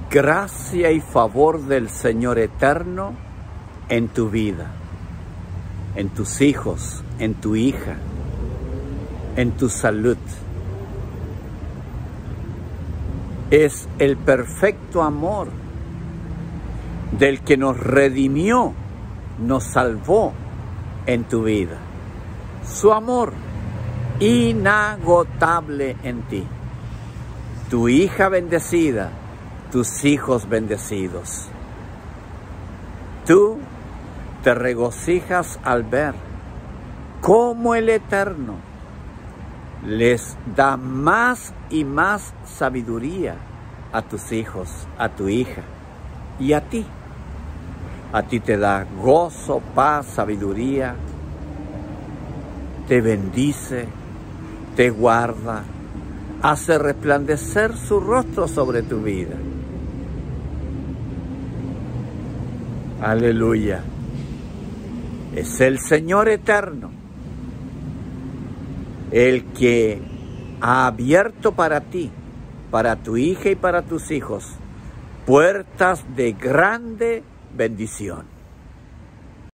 gracia y favor del Señor eterno en tu vida, en tus hijos, en tu hija, en tu salud. Es el perfecto amor del que nos redimió, nos salvó en tu vida. Su amor inagotable en ti. Tu hija bendecida, tus hijos bendecidos. Tú te regocijas al ver cómo el Eterno les da más y más sabiduría a tus hijos, a tu hija y a ti. A ti te da gozo, paz, sabiduría, te bendice, te guarda, hace resplandecer su rostro sobre tu vida. Aleluya. Es el Señor eterno, el que ha abierto para ti, para tu hija y para tus hijos, puertas de grande bendición.